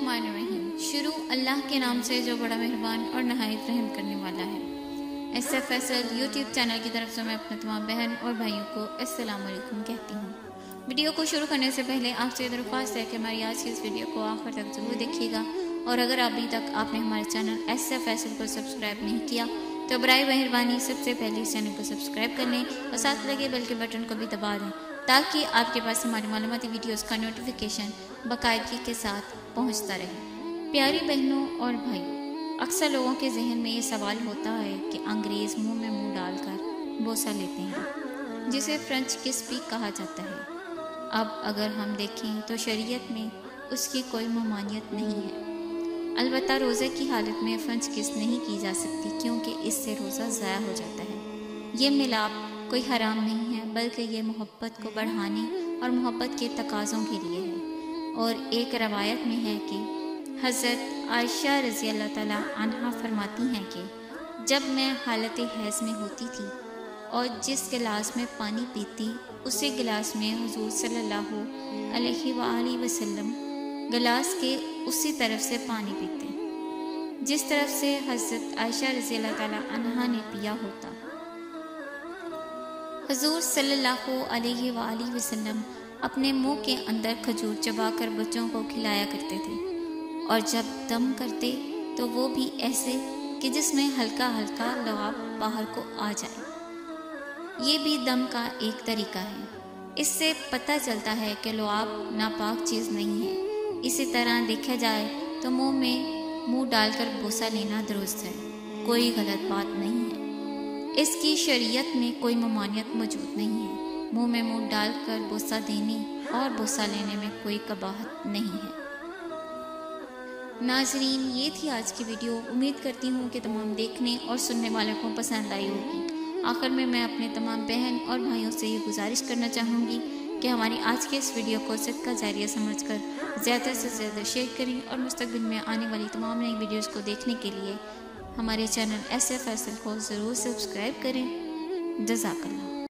बिस्मिल्लाहिर्रहमानिर्रहीम। शुरू अल्लाह के नाम से जो बड़ा मेहरबान और नहायत रहम करने वाला है। SF फैसल यूट्यूब चैनल की तरफ से मैं अपने तमाम बहन और भाइयों को अस्सलाम वालेकुम कहती हूँ। वीडियो को शुरू करने से पहले आपसे दरख्वास्त है कि हमारी आज की इस वीडियो को आखिर तक ज़रूर देखिएगा, और अगर अभी तक आपने हमारे चैनल SF फैसल को सब्सक्राइब नहीं किया तो बराए मेहरबानी सबसे पहले इस चैनल को सब्सक्राइब कर लें और साथ लगे बेल के बटन को भी दबा दें ताकि आपके पास हमारी मालूमाती वीडियोस का नोटिफिकेशन बाकायदगी के साथ पहुंचता रहे। प्यारी बहनों और भाइयों, अक्सर लोगों के जहन में ये सवाल होता है कि अंग्रेज़ मुंह में मुंह डालकर बोसा लेते हैं, जिसे फ्रेंच किस भी कहा जाता है। अब अगर हम देखें तो शरीयत में उसकी कोई ममानियत नहीं है। अलबत्ता रोज़े की हालत में फ्रेंच किस नहीं की जा सकती क्योंकि इससे रोज़ा ज़ाया हो जाता है। ये मिलाप कोई हराम नहीं है, बल्कि ये मोहब्बत को बढ़ाने और मोहब्बत के तकाज़ों के लिए है। और एक रवायत में है कि हज़रत आयशा रज़ी अल्लाह ताला अन्हा फरमाती हैं कि जब मैं हालत हैज़ में होती थी और जिस गिलास में पानी पीती उसी गिलास में हुज़ूर सल्लल्लाहु अलैहि वसल्लम गिलास के उसी तरफ से पानी पीते जिस तरफ से हज़रत आयशा रज़ी अल्लाह ताला अन्हा ने पिया होता। हुज़ूर सल्लल्लाहु अलैहि वसल्लम अपने मुंह के अंदर खजूर चबाकर बच्चों को खिलाया करते थे, और जब दम करते तो वो भी ऐसे कि जिसमें हल्का हल्का लुआब बाहर को आ जाए। ये भी दम का एक तरीका है। इससे पता चलता है कि लुआब नापाक चीज़ नहीं है। इसी तरह देखा जाए तो मुंह में मुंह डालकर बोसा लेना दुरुस्त है, कोई गलत बात नहीं है। इसकी शरीयत में कोई ममानियत मौजूद नहीं है। मुंह में मुंह डालकर बोसा देने और बोसा लेने में कोई कबाहत नहीं है। नाज़रीन, ये थी आज की वीडियो। उम्मीद करती हूँ कि तमाम देखने और सुनने वालों को पसंद आई होगी। आखिर में मैं अपने तमाम बहन और भाइयों से ये गुजारिश करना चाहूँगी कि हमारी आज के इस वीडियो को सदका जारिया समझकर ज़्यादा से ज़्यादा शेयर करें, और मुस्तक़बिल में आने वाली तमाम नई वीडियोज़ को देखने के लिए हमारे चैनल SF फैसल को ज़रूर सब्सक्राइब करें। जज़ाकल्लाह।